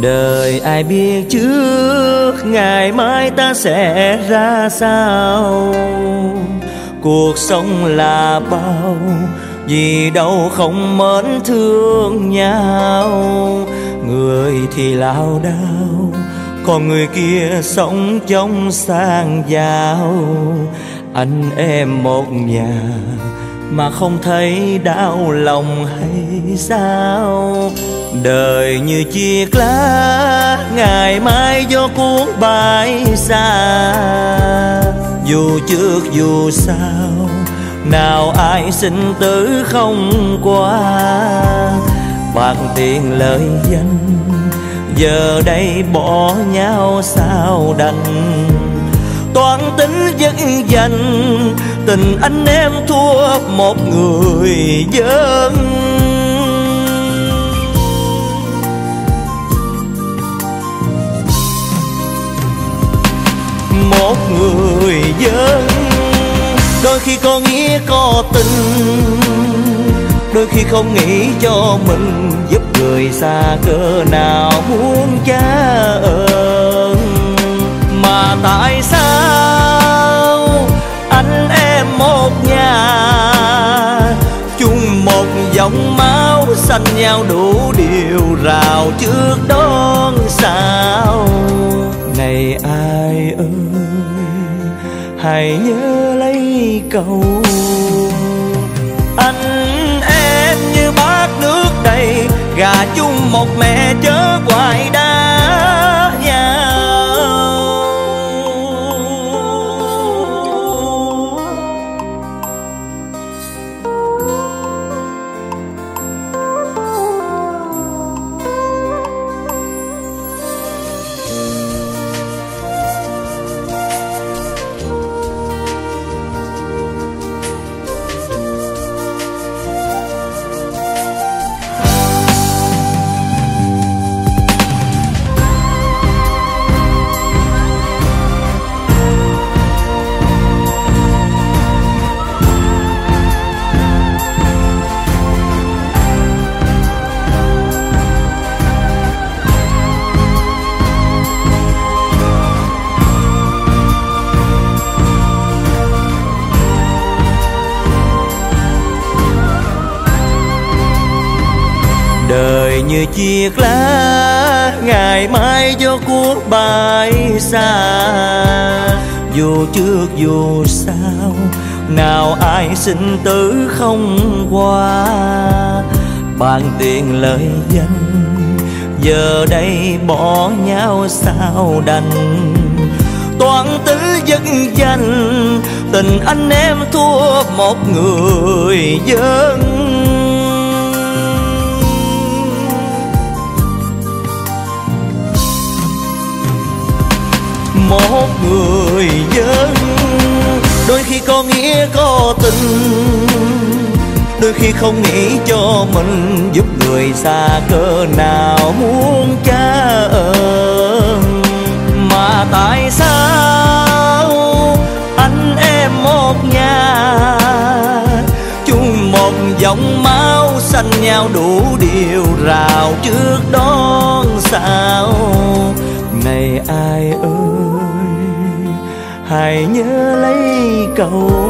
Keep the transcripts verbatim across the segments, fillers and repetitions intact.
Đời ai biết trước ngày mai ta sẽ ra sao. Cuộc sống là bao, vì đâu không mến thương nhau. Người thì lao đao, còn người kia sống trong sang giàu. Anh em một nhà mà không thấy đau lòng hay sao. Đời như chiếc lá ngày mai gió cuốn bay xa. Dù trước dù sau nào ai sinh tử không qua. Bạc tiền lời danh giờ đây bỏ nhau sao đành. Toan tính dứt dành tình anh em thua một người dân. Một người dân đôi khi có nghĩa có tình, đôi khi không nghĩ cho mình giúp người xa cỡ nào muốn trả ơn. Mà tại sao anh em một nhà chung một dòng máu xanh nhau đủ điều rào trước đón sao. Này ai ơi hãy nhớ lấy câu anh em như bát nước đầy, gà chung một mẹ chớ hoài đá nhau. Đời như chiếc lá ngày mai gió cuốn bay xa. Dù trước dù sau nào ai sinh tử không qua. Bàn tiền lời danh giờ đây bỏ nhau sao đành. Toan tính dứt danh tình anh em thua một người dân. Một người dân đôi khi có nghĩa có tình, đôi khi không nghĩ cho mình giúp người xa cỡ nào muốn trả ơn. Mà tại sao anh em một nhà chung một dòng máu xanh nhau đủ điều rào trước đón sao. Này ai ơi hãy nhớ lấy câu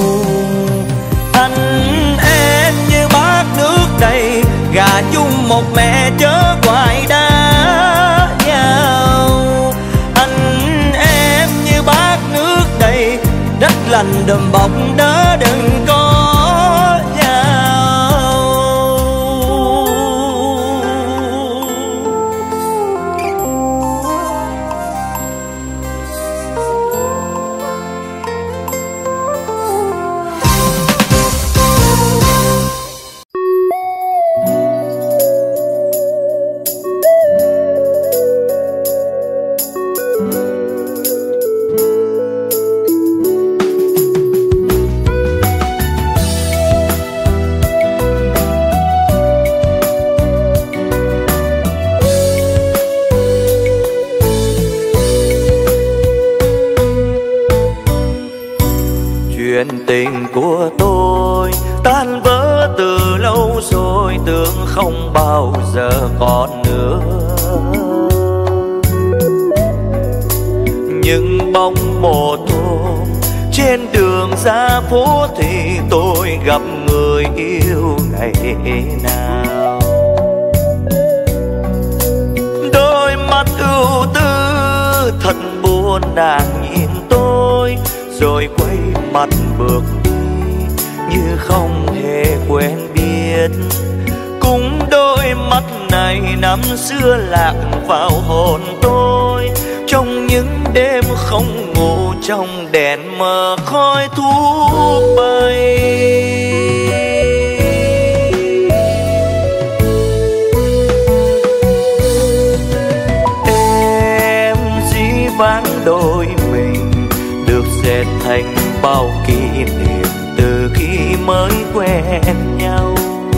anh em như bát nước đầy, gà chung một mẹ chớ hoài đá nhau. Anh em như bát nước đầy, đất lành đùm bọc đỡ đừng có tình của tôi tan vỡ từ lâu rồi, tưởng không bao giờ còn nữa. bóng một hôm trên đường ra phố thì tôi gặp người yêu ngày nào. Đôi mắt ưu tư thật buồn, nàng nhìn tôi rồi quay mặt bước đi như không hề quen biết. Cũng đôi mắt này năm xưa lạc vào hồn tôi, trong những đêm không ngủ trong đèn mờ khói thuốc bay. Em dĩ vãng đôi mình được dệt thành bao kỷ niệm từ khi mới quen nhau.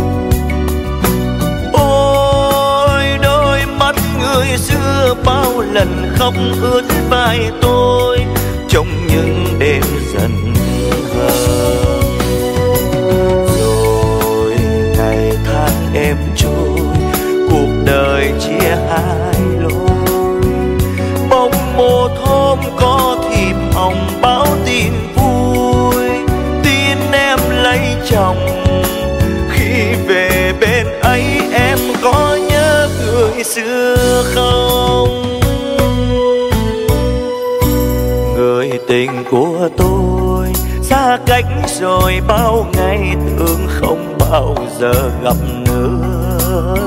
Ôi đôi mắt người xưa bao lần khóc ướt vai tôi trong những đêm dần hờn. Rồi ngày tháng em trôi, cuộc đời chia hai lối. Bỗng một hôm có thiệp hồng báo tin vui, tin em lấy chồng. Khi về bên ấy em có nhớ người xưa không? Người tình của tôi xa cách rồi bao ngày, thương không bao giờ gặp nữa.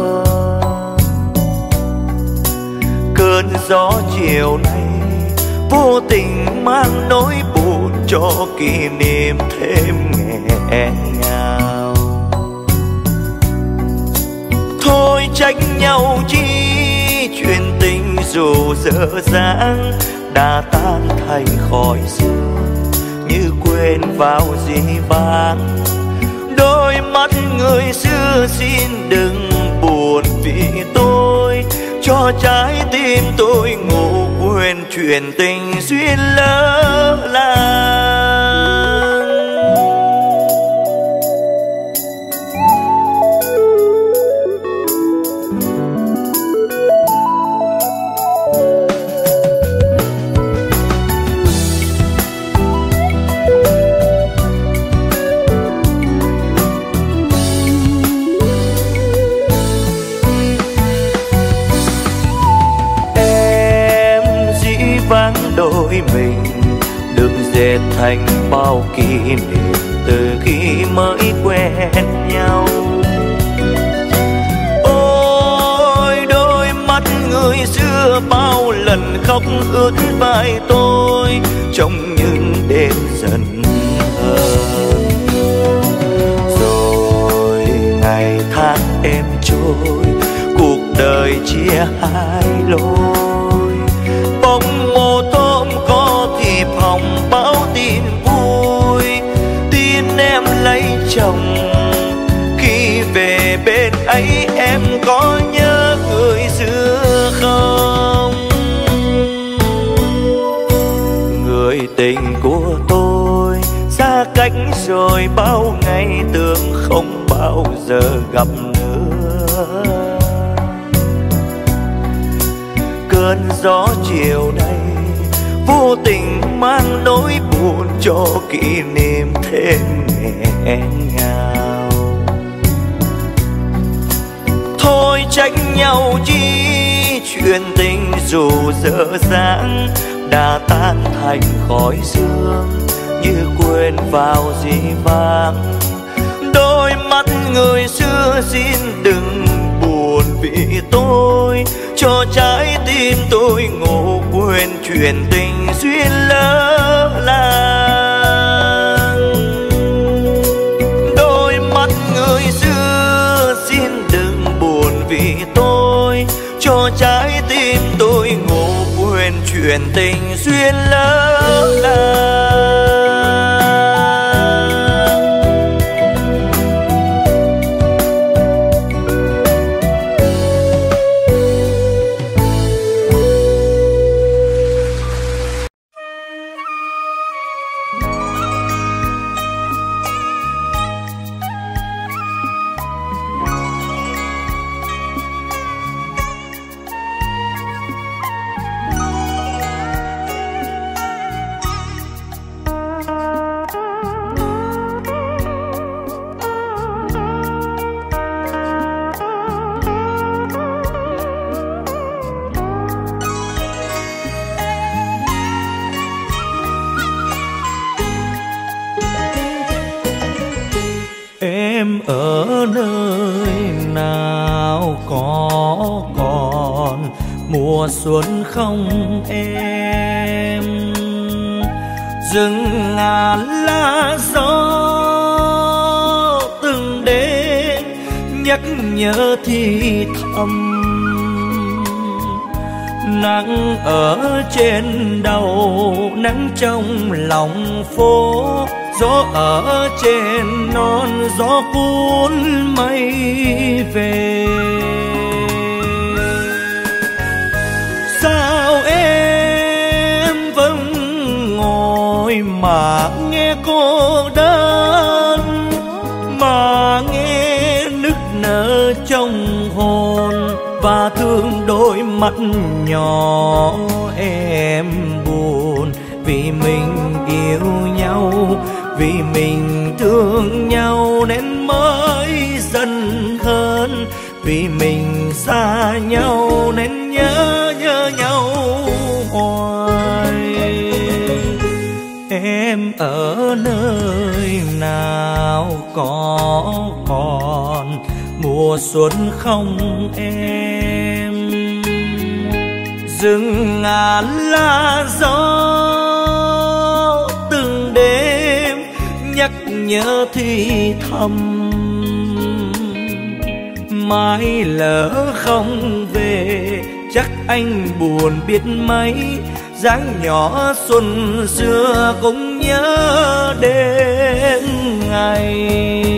Cơn gió chiều nay vô tình mang nỗi buồn cho kỷ niệm thêm nghẹn ngào. Thôi trách nhau chi, chuyện tình dù dở dang đã tan thành khói sương như quên vào dĩ vãng. Đôi mắt người xưa xin đừng buồn vì tôi, cho trái tim tôi ngủ quên chuyện tình duyên lỡ làng. Đôi mình được dệt thành bao kỷ niệm từ khi mới quen nhau. Ôi đôi mắt người xưa bao lần khóc ướt vai tôi trong những đêm dần hờn. Rồi ngày tháng em trôi, cuộc đời chia hai lối. Bỗng một hôm có thiệp hồng báo tin vui, tin em lấy chồng. Khi về bên ấy em có nhớ người xưa không? Người tình của tôi xa cách rồi bao ngày, tưởng không bao giờ gặp nữa. Cơn gió chiều nay vô tình mang nỗi buồn cho kỷ niệm thêm nghẹn ngào. Thôi trách nhau chi, chuyện tình dù dở dang đã tan thành khói sương như quên vào dĩ vãng. Đôi mắt người xưa xin đừng buồn vì tôi, cho trái tim tôi ngủ quên chuyện tình duyên lỡ làng. Đôi mắt người xưa xin đừng buồn vì tôi, cho trái tim tôi ngủ quên chuyện tình duyên lỡ làng. em ở nơi nào, có còn mùa xuân không em? Rừng ngàn lá gió từng đêm nhắc nhớ thì thầm. Nắng ở trên đầu, nắng trong lòng phố, gió ở trên non, gió cuốn mây về. Sao em vẫn ngồi mà nghe cô đơn, mà nghe nức nở trong hồn, và thương đôi mắt nhỏ em buồn. Vì mình yêu nhau, vì mình thương nhau nên mới dần hơn. Vì mình xa nhau nên nhớ nhớ nhau hoài. Em ở nơi nào, có còn mùa xuân không em? Rừng ngàn lá gió từng đêm nhắc nhớ thì thầm. Mai lỡ không về chắc anh buồn biết mấy. Dáng nhỏ xuân xưa cũng nhớ đến ngày.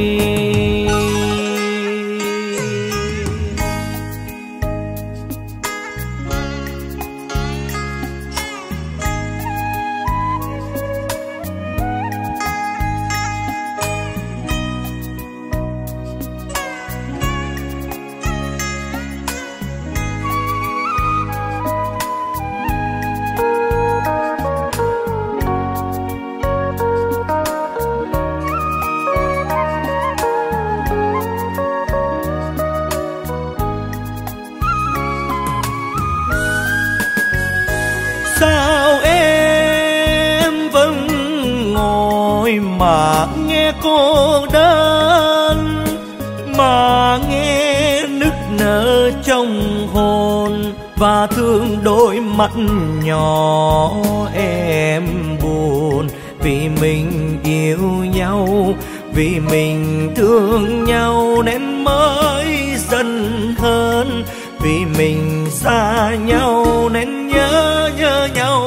Sao em vẫn ngồi mà nghe cô đơn, mà nghe nức nở trong hồn, và thương đôi mắt nhỏ em buồn. Vì mình yêu nhau, vì mình thương nhau nên mới dần hơn. Vì mình xa nhau nên nhớ nhớ nhau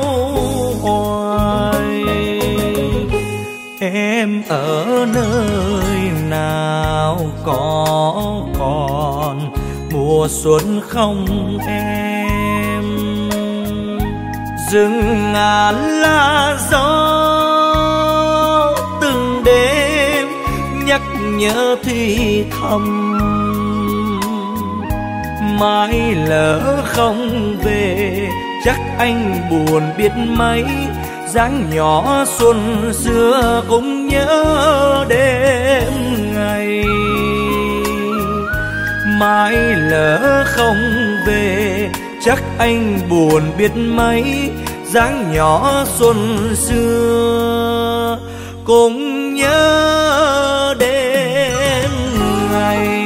hoài. Em ở nơi nào, có còn mùa xuân không em? Rừng ngàn lá gió từng đêm nhắc nhớ thì thầm. Mai lỡ không về chắc anh buồn biết mấy. Dáng nhỏ xuân xưa cũng nhớ đêm ngày. Mai lỡ không về chắc anh buồn biết mấy. Dáng nhỏ xuân xưa cũng nhớ đêm ngày.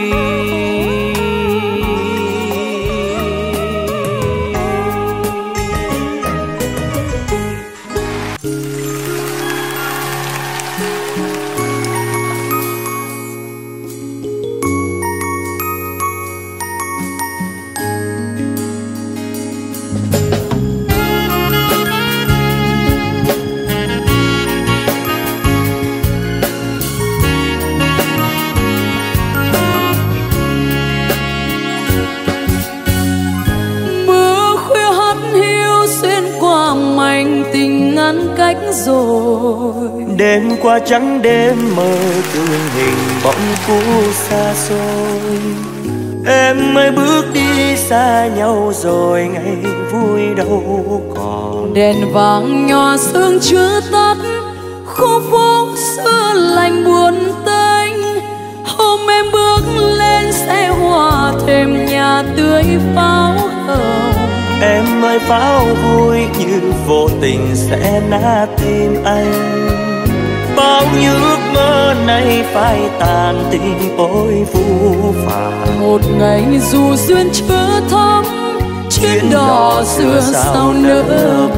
Cách rồi đêm qua trắng đêm mơ tương hình bóng cũ xa xôi. Em mới bước đi xa nhau rồi ngày vui đâu còn. Đèn vàng nhỏ sương chưa tắt, khu phố xưa lạnh buồn tênh. Hôm em bước lên xe hoa thêm nhà tươi pháo hồng. Em ơi pháo vui như vô tình sẽ nát tim anh. Bao nhiêu ước mơ nay phai tàn tình ôi phũ phàng. Một ngày dù duyên chưa thắm, chuyến đò xưa sao nỡ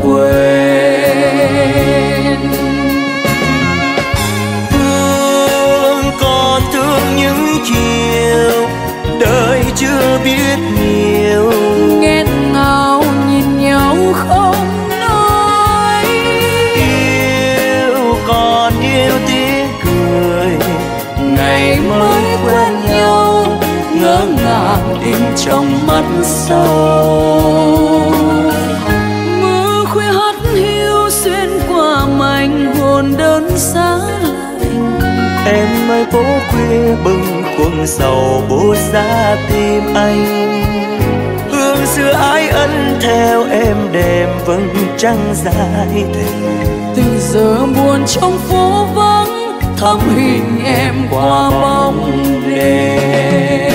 quên. Thương còn thương những chiều đời chưa biết nhiều, nghẹn ngào nhìn nhau không nói. Yêu còn yêu tiếng cười ngày mới quen nhau, ngỡ ngàng in trong mắt sâu. Mưa khuya hắt hiu xuyên qua mảnh hồn đơn giá lạnh. Em mới phố khuya bừng khuôn sầu buốt giá tim anh. Hương xưa ái ân theo em đêm vầng trăng dài thề. Từ giờ buồn trong phố vắng, thắm hình em qua bóng đêm.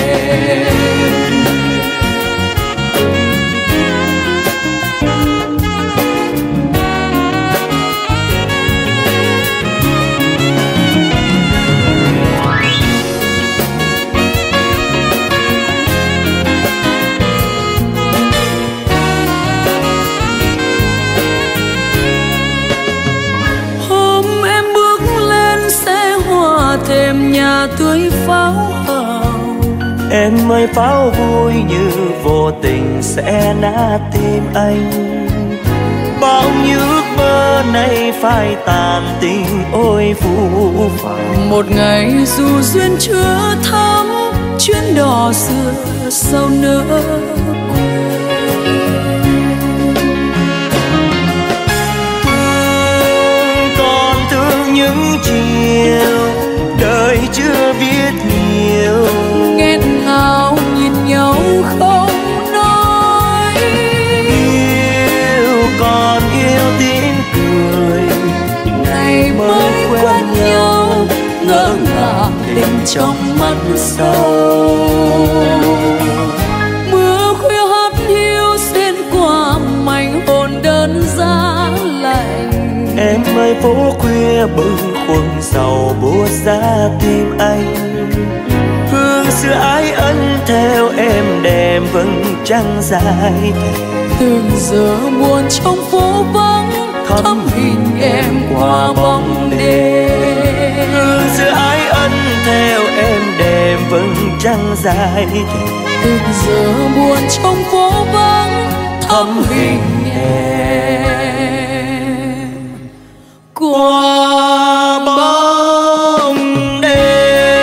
Thêm nhà tươi pháo hồng, em ơi pháo vui như vô tình sẽ nát tim anh. Bao nhiêu ước mơ nay phai tàn tình ôi phũ phàng. Một ngày dù duyên chưa thắm, chuyến đò xưa sao nỡ quên. Thương còn thương những chiều đời chưa biết nhiều, nghẹn ngào nhìn nhau không nói. Yêu còn yêu tiếng cười ngày mới quen nhau, ngỡ ngàng tình trong mắt sâu. Mưa khuya hắt hiu xuyên qua mảnh hồn đơn giá lạnh. Em ơi phố khuya bừng khuôn sầu buốt giá tim anh. Hương xưa ái ân theo em đêm vầng trăng dài thề. Từng giờ buồn trong phố vắng, thắm hình em qua bóng đêm. Hương xưa ái ân theo em đêm vầng trăng dài thề. Từng giờ buồn trong phố vắng, thắm hình em qua bóng đêm.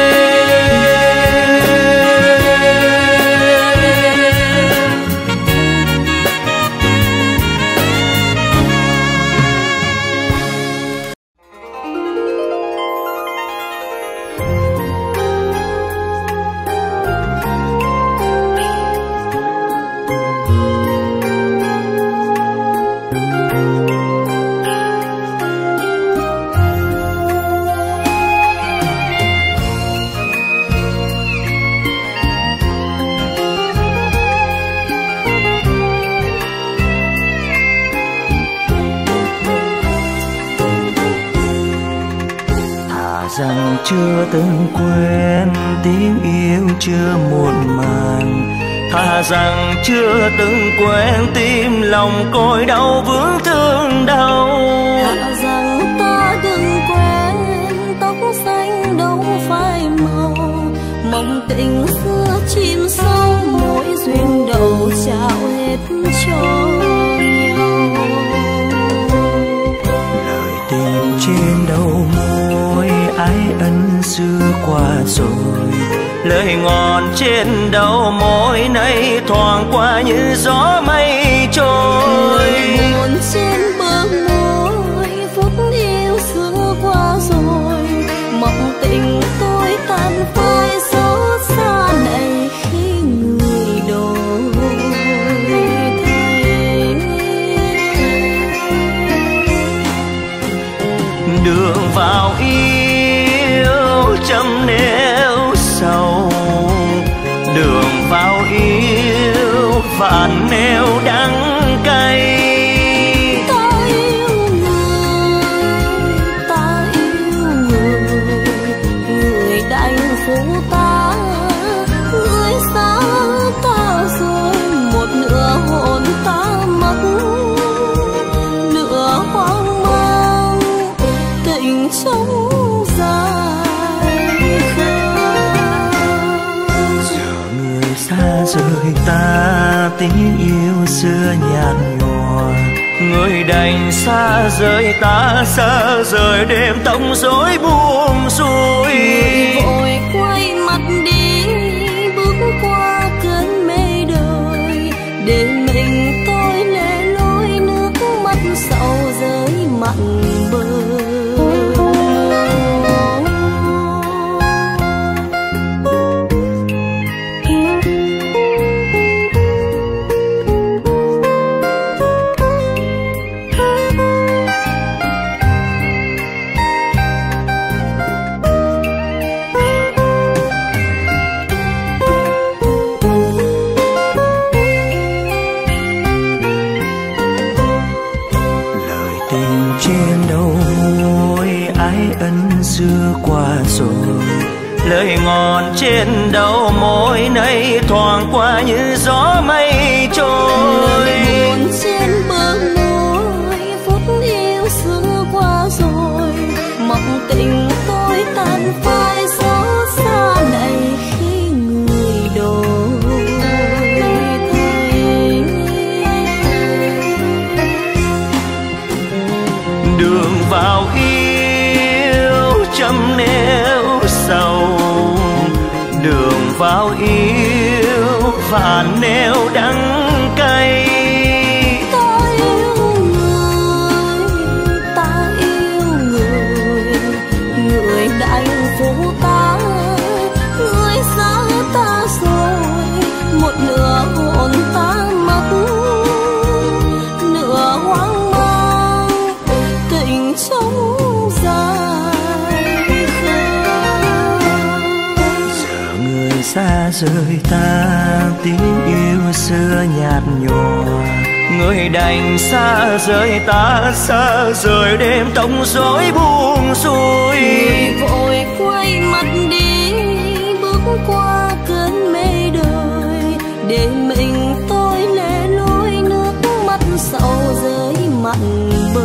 Rằng chưa từng quên tiếng yêu chưa muộn màng, thà rằng chưa từng quen tim lòng côi đau vướng thương đau. Thà rằng ta đừng quen tóc xanh đâu phai màu, mộng tình xưa chìm sâu mỗi duyên đầu trao hết cho nhau. Lời tình trên đầu môi ái ân xưa qua rồi, lời ngon trên đầu môi nay thoảng qua như gió mây trôi. Buồn trên bờ môi phút yêu xưa qua rồi, mộng tình tôi tan phai xót xa này khi người đổi thay. Đường vào yêu chấm nêu sầu, đường vào yêu vạn nêu đắng cay. Ta yêu người, ta yêu người, tiếng yêu xưa nhạt nhòa. Người đành xa rời ta, xa rời đêm tông rối buông xuôi. Người vội quay mặt đi, bước qua cơn mê đời, để mình tôi lẻ loi nước mắt sầu rơi mặn bờ. Xưa qua rồi, lời ngọt trên đầu môi nay thoảng qua như gió mây trôi. Lời buồn trên bờ môi, phút yêu xưa qua rồi, mộng tình tôi tan phai gió xa này khi người đổi thay. Đường vào chấm nêu sầu, đường vào yêu phản nêu đắng cay. Ta yêu người, ta yêu người, người đành phụ ta, người xa ta rồi, một nửa hồn ta mất, nửa hoang mang tình trống dài. Xa rời ta, tiếng yêu xưa nhạt nhòa. Người đành xa rời ta, xa rời đêm tông rối buông xuôi. Người vội quay mặt đi, bước qua cơn mê đời, để mình tôi lẻ loi nước mắt sầu rơi mặn bờ.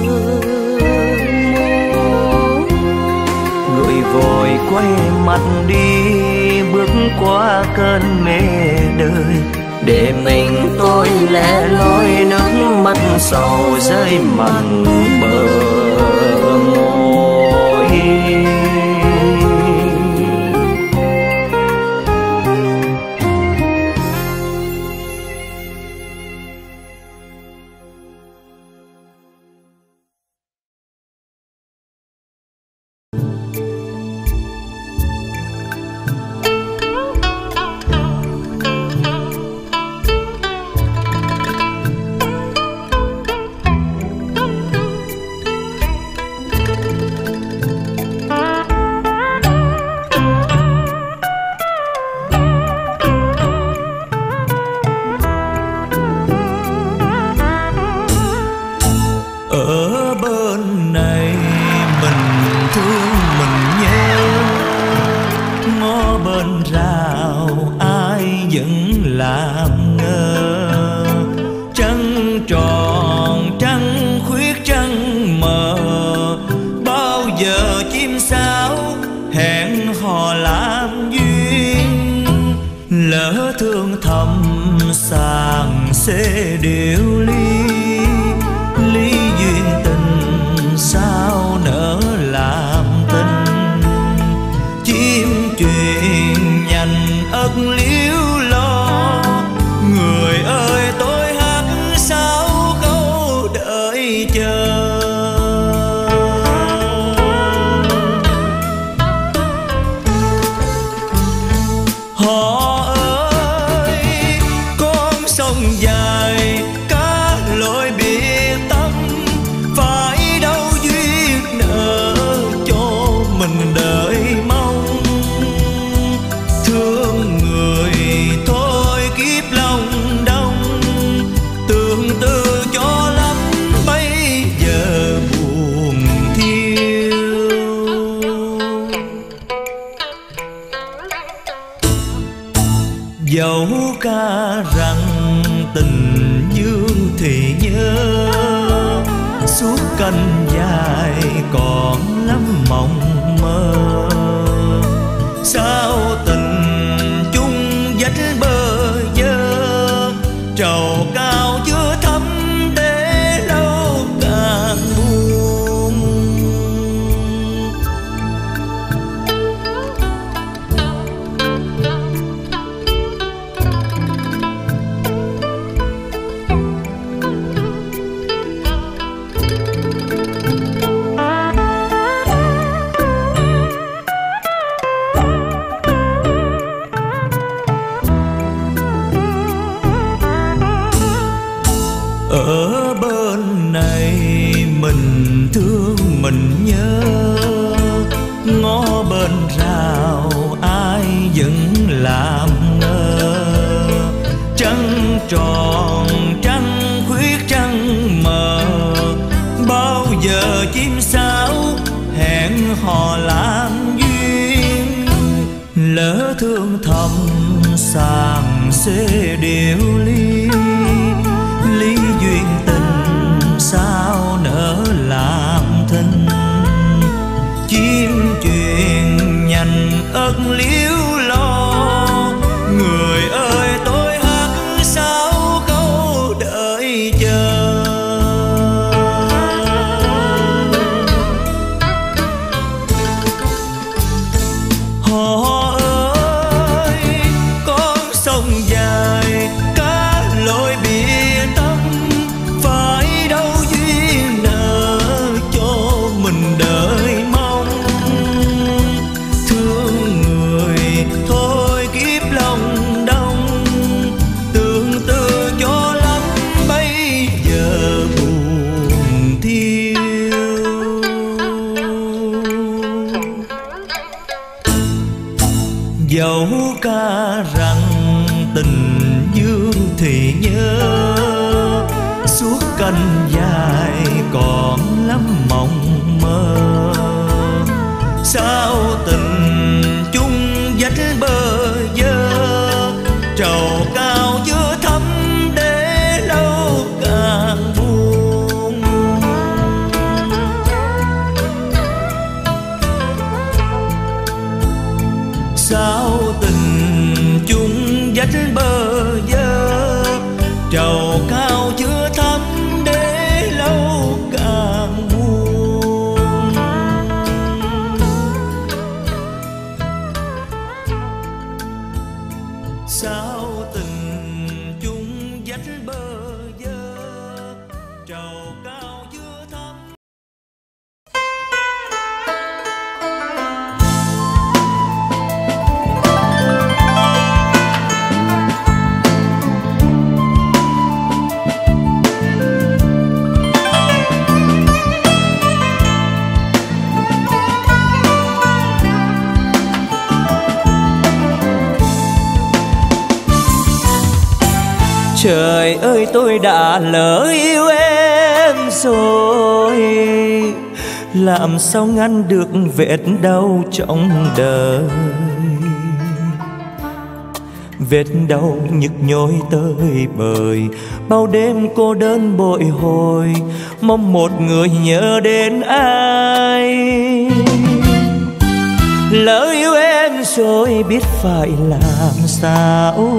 Người vội quay mặt đi, bước qua cơn mê đời, để mình tôi lẻ loi nước mắt sầu rơi mặn bờ môi. Điều ly lý duyên tình sao nỡ làm tình, chim truyền nhành ất liếu lo. Người ơi tôi hát sao câu đợi chờ. Họ ơi con sông dài cá lội biệt tâm, phải đâu duyên nợ cho mình đợi mong. Thương người thôi kiếp lòng đông, tương tư cho lắm bây giờ buồn thiêu. Dẫu ca rằng tình dương thì nhớ, suốt canh dài còn lắm mộng mơ. Sao tình chung vách bờ vơ trầu mình nhớ ngó bên rào ai vẫn làm ngơ. Trăng tròn trăng khuyết trăng mờ, bao giờ chim sáo hẹn hò làm duyên. Lỡ thương thầm sàng xê điệu ly, ly duyên tình sao nỡ làm thinh. Chim chuyện nhành ớt liếu lo, người ơi tôi hát sao câu đợi chờ. Họ ơi con sông dài cá lội biển tâm, phải đâu duyên nợ cho mình đợi mong. Thương người thôi kiếp lòng đông, tương tư cho lắm bây giờ buồn thiêu. Dẫu ca rằng tình dương thì nhớ, suốt canh dài còn lắm mộng mơ. Sao tình chung vách bờ vơ, trầu cao chưa thắm để lâu càng buồn. Sao tình chung vách bờ vơ, trầu cao chưa thắm để lâu càng buồn. Sao tình chung vách bờ vơ, trầu cao chưa thắm. Trời ơi tôi đã lỡ yêu em rồi, làm sao ngăn được vết đau trong đời. Vết đau nhức nhối tới bời, bao đêm cô đơn bội hồi, mong một người nhớ đến ai. Lỡ yêu em rồi biết phải làm sao,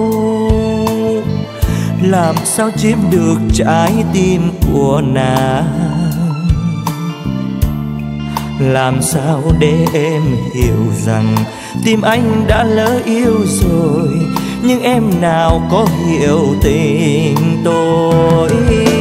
làm sao chiếm được trái tim của nàng. Làm sao để em hiểu rằng tim anh đã lỡ yêu rồi, nhưng em nào có hiểu tình tôi.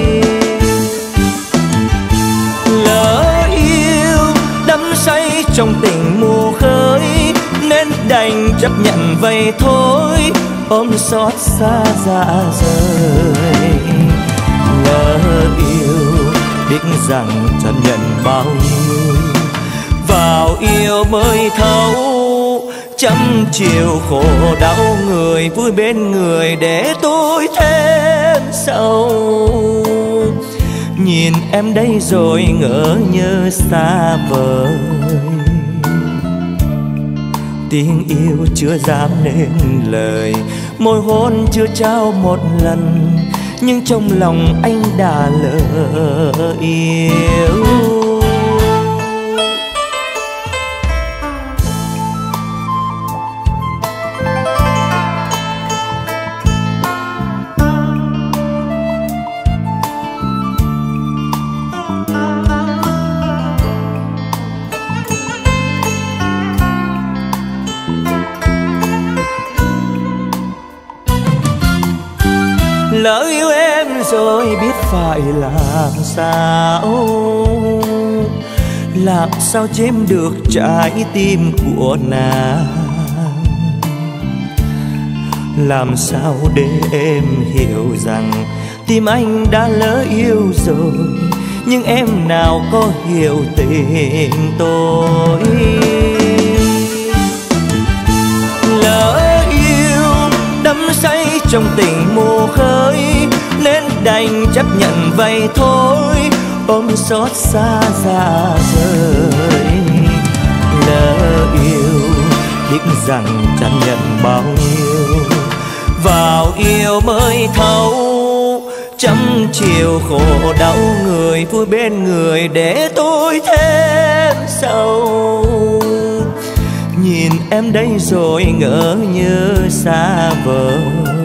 Lỡ yêu đắm say trong tình mù khơi, nên đành chấp nhận vậy thôi, ôm xót xa dạ rời. Lỡ yêu biết rằng chấp nhận bao nhiêu, vào yêu mới thấu trăm chiều khổ đau người, vui bên người để tôi thêm sâu. Nhìn em đây rồi ngỡ nhớ xa vời, tiếng yêu chưa dám nên lời, môi hôn chưa trao một lần, nhưng trong lòng anh đã lỡ yêu. Lỡ yêu em rồi biết phải làm sao, làm sao chiếm được trái tim của nàng. Làm sao để em hiểu rằng tim anh đã lỡ yêu rồi, nhưng em nào có hiểu tình tôi. Lỡ yêu đắm say trong tình mù khơi, nên đành chấp nhận vậy thôi, ôm xót xa ra rời. Lỡ yêu biết rằng chẳng nhận bao nhiêu, vào yêu mới thấu trăm chiều khổ đau người, vui bên người để tôi thêm sầu. Nhìn em đây rồi ngỡ như xa vời,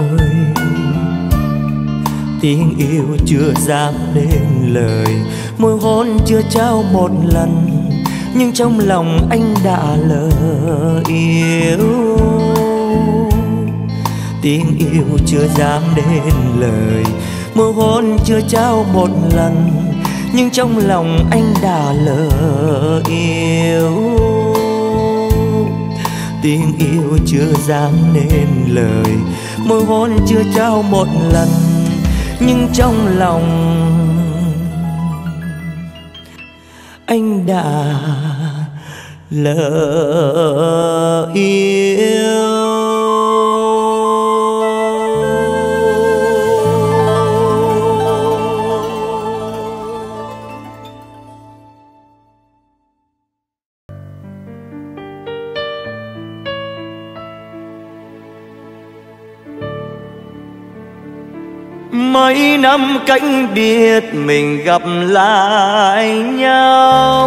tiếng yêu chưa dám nên lời, môi hôn chưa trao một lần, nhưng trong lòng anh đã lỡ yêu. Tiếng yêu chưa dám nên lời, môi hôn chưa trao một lần, nhưng trong lòng anh đã lỡ yêu. Tiếng yêu chưa dám nên lời, môi hôn chưa trao một lần, nhưng trong lòng anh đã lỡ yêu. Mấy năm cách biệt mình gặp lại nhau,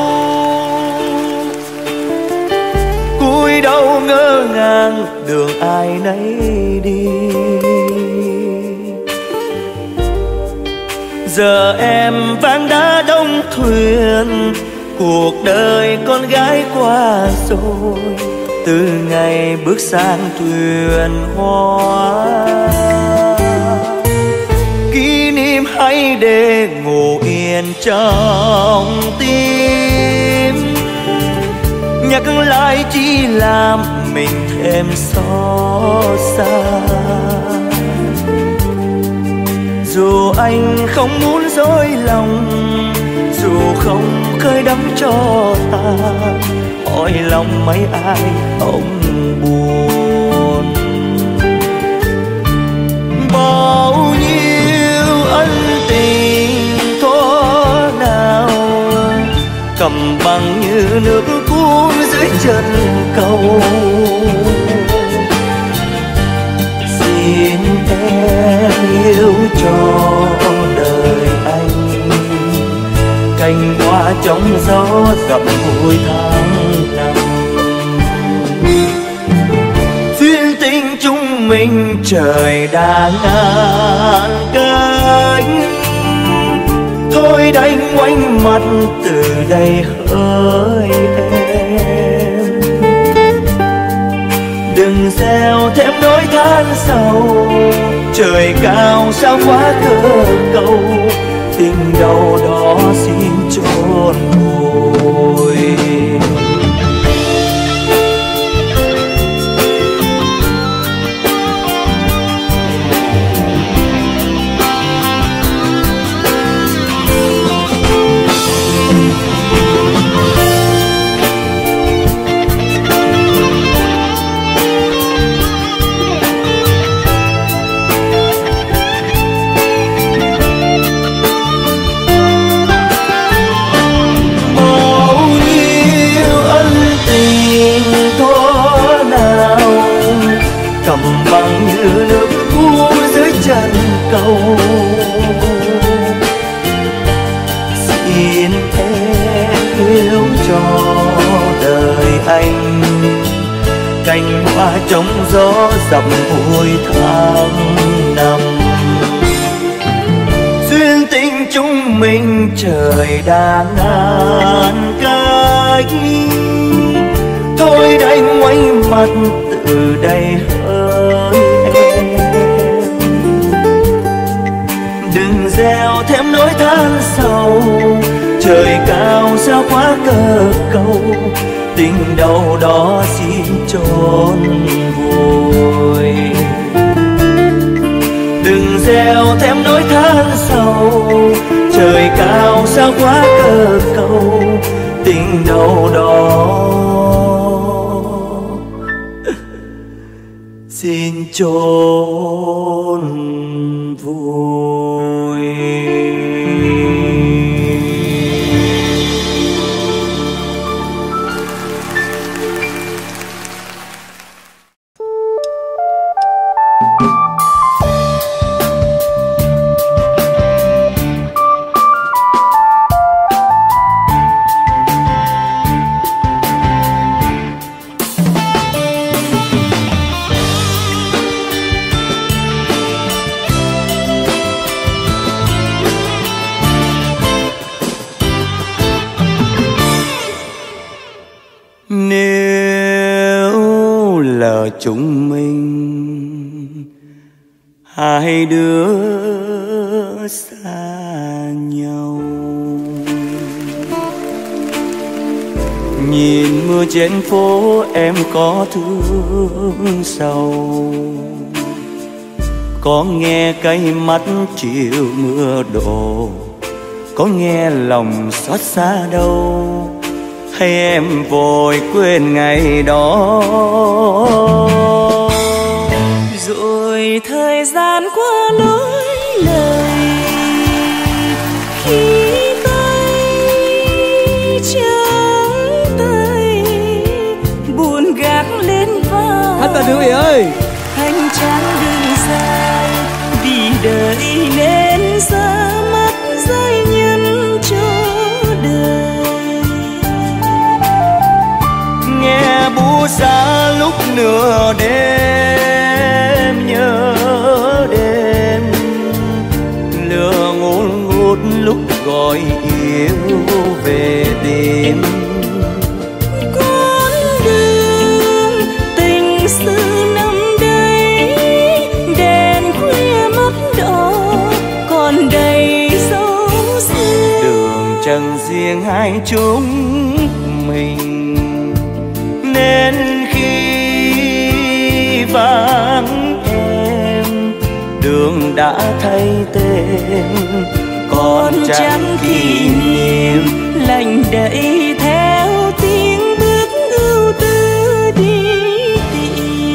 cúi đầu ngỡ ngàng đường ai nấy đi. Giờ em vang đá đông thuyền, cuộc đời con gái qua rồi, từ ngày bước sang thuyền hoa. Kỷ niệm hãy để ngủ yên trong tim, nhắc lại chỉ làm mình thêm xót xa. Dù anh không muốn dối lòng, dù không khơi đắm cho ta, hỏi lòng mấy ai không buồn. Bao nhiêu ân tình thuở nào cầm bằng như nước cuốn dưới chân cầu. Xin em yêu cho đời anh, cành hoa trong gió dập vui tháng năm. Duyên tình chúng mình trời đã ngàn cánh, thôi đành ngoảnh mặt từ đây hỡi em. Đừng gieo thêm nỗi than sầu, trời cao sao quá cơ cầu, tình đâu đó xin chôn vùi. Cầm bằng như nước cuốn dưới chân cầu. Xin em yêu cho đời anh, cành hoa trong gió dập vui tháng năm. Duyên tình chúng mình trời đã ngàn cách, thôi đành ngoảnh mặt từ đây hỡi em. Đừng gieo thêm nỗi than sầu, trời cao sao quá cơ cầu, tình đâu đó xin chôn vùi. Đừng gieo thêm nỗi than sầu, trời cao sao quá cơ cầu tình đầu đó. Xin chốn vui. Nếu là chúng mình hai đứa xa nhau, nhìn mưa trên phố em có thương sầu, có nghe cay mắt chiều mưa đổ, có nghe lòng xót xa đâu, hay em vội quên ngày đó. Rồi thời gian qua lối lời, khi tay trắng tay buồn gác lên vai. Hát ta nữ ơi, hành trang đường dài vì đời nên ra mắt giai nhân cho đời. Nghe bu xa lúc nửa đêm nhớ đêm, lửa ngôn ngút lúc gọi yêu về tìm. Con đường tình xưa năm đây đèn khuya mắt đỏ còn đầy dấu xưa. Đường trần riêng hai chúng mình, nên khi vắng em đường đã thay tên, còn chẳng kỷ niệm lành đậy theo tiếng bước ưu tư đi tìm.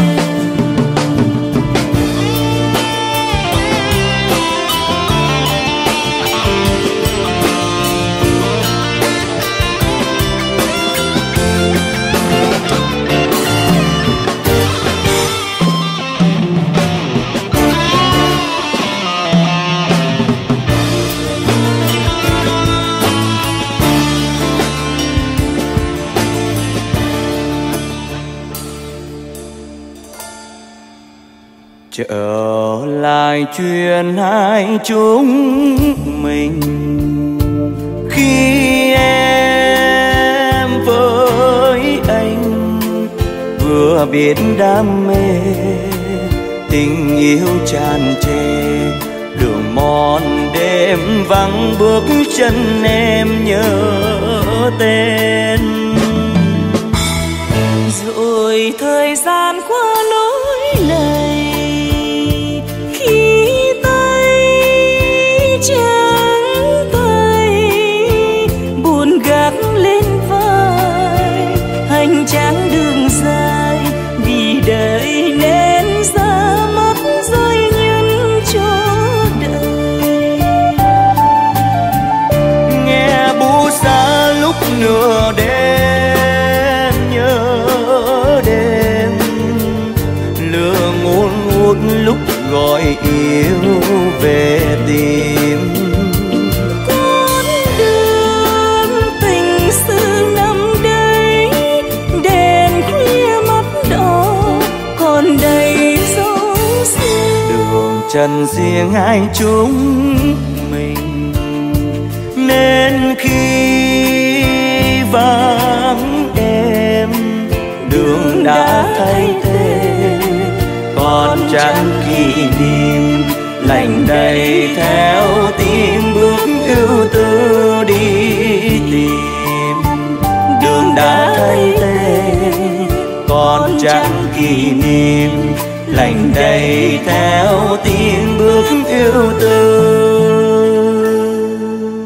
Trở lại chuyện hai chúng mình, khi em với anh vừa biết đam mê, tình yêu tràn trề đường mòn đêm vắng bước chân em nhớ tên. Rồi thời gian qua lối lời, khi tay trắng tay buồn gác lên vai, hành trang đường dài vì đời nên ra mắt giai nhân cho đời. Nghe bu xa lúc nửa đêm nhớ đêm, lửa ngôn ngút lúc gọi yêu về tìm. Con đường tình xưa năm đây đèn khuya mắt đỏ còn đầy dấu xưa. Đường trần riêng hai chúng mình, nên khi vắng em đường đã thay tên, còn chẳng kỷ niệm lành đầy theo tim bước ưu tư đi tìm. Đường đã thay tên, còn chẳng kỷ niệm lành đầy theo tim bước ưu tư.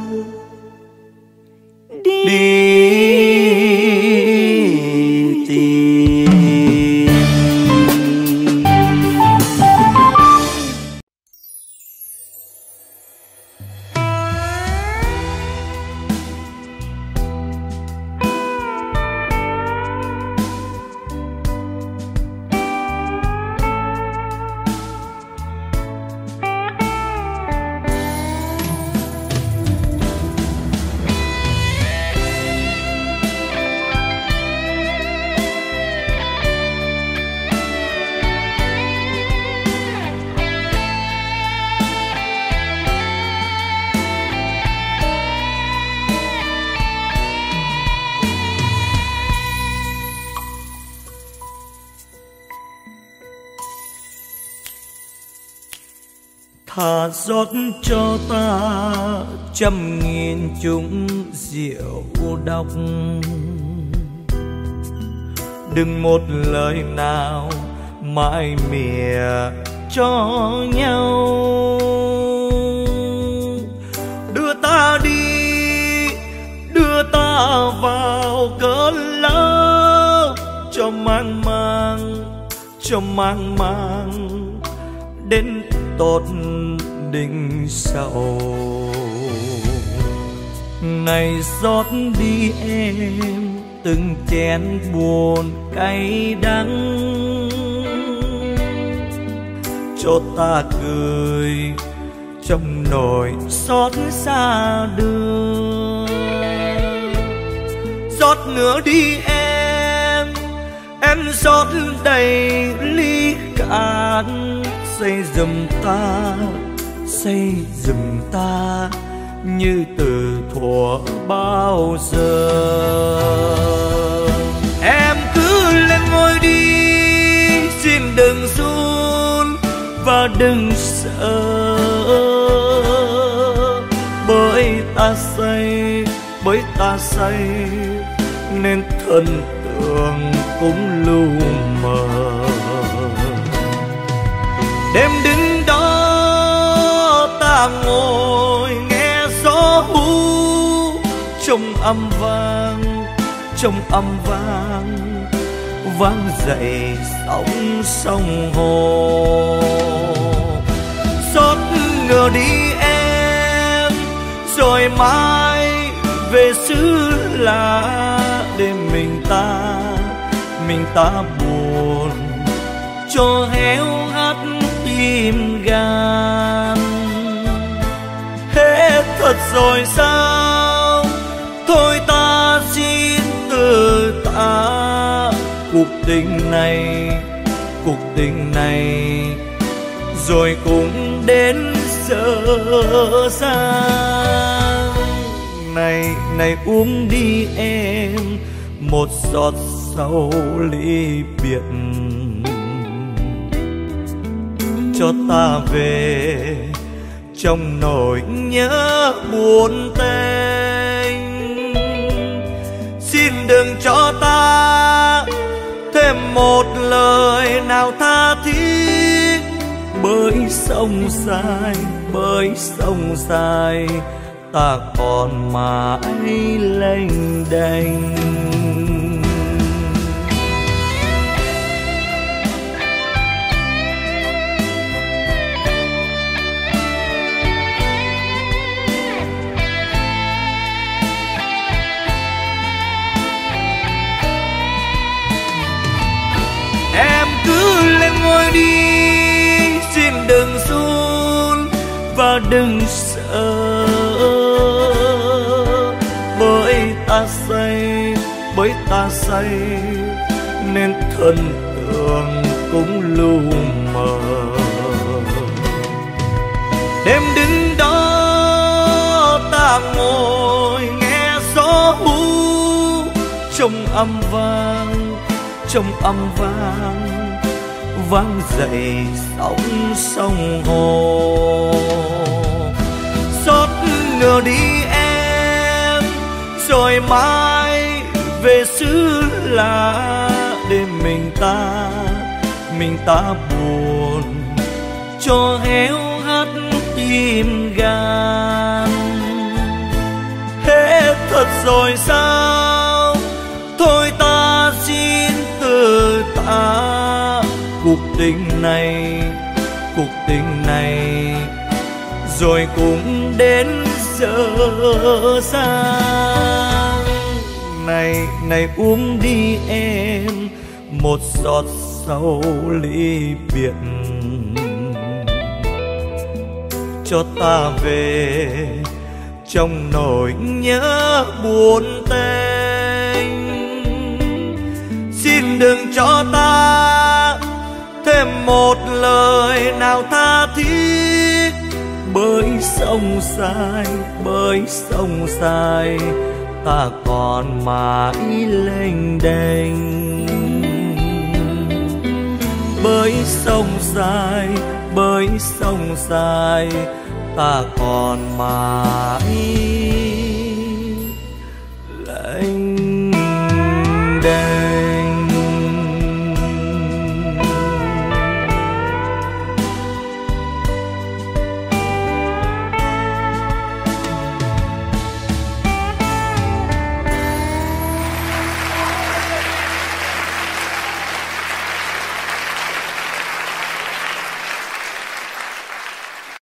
thả rót cho ta trăm nghìn chung rượu độc. Đừng một lời nào mãi mỉa cho nhau. Đưa ta đi, đưa ta vào cơn lỡ, cho mang mang, cho mang mang đến tột đỉnh sầu. Này rót đi em từng chén buồn cay đắng, cho ta cười trong nỗi xót xa đưa. Rót nữa đi em, em rót đầy ly cạn. Xây giùm ta, xây giùm ta như từ thuở bao giờ. Em cứ lên ngôi đi, xin đừng run và đừng sợ, bởi ta say, bởi ta say nên thần tượng cũng lu mờ. Đêm đứng đó ta ngồi nghe gió hú, trong âm vang, trong âm vang vang dậy sóng sông hồ. Xót ngờ đi em, rồi mai về xứ lạ để mình ta, mình ta buồn cho héo hắt tim gan. Hết thật rồi sao? Thôi ta xin từ ta cuộc tình này, cuộc tình này rồi cũng đến giờ sang. Này này uống đi em một giọt sau ly biệt, cho ta về trong nỗi nhớ buồn tênh. Xin đừng cho ta thêm một lời nào tha thiết, bởi sông dài, bởi sông dài ta còn mãi lênh đênh. Em cứ lên ngôi đi, xin đừng run và đừng sợ, bởi ta say, bởi ta say nên thần tượng cũng lu mờ. Đêm đứng đó ta ngồi nghe gió hú, trong âm vang, trong âm vang vang dậy sóng sông hồ. Xót ngờ đi em, rồi mai về xứ lạ để mình ta, mình ta buồn cho héo hắt tim gan. Hết thật rồi sao? Thôi ta xin từ ta cuộc tình này, cuộc tình này rồi cũng đến giờ sang. Này này uống đi em một giọt sau ly biệt, cho ta về trong nỗi nhớ buồn tênh. Xin đừng cho ta thêm một lời nào tha thiết, bởi sông dài, bởi sông dài ta còn mãi lênh đênh. Bởi sông dài, bơi sông dài ta còn mãi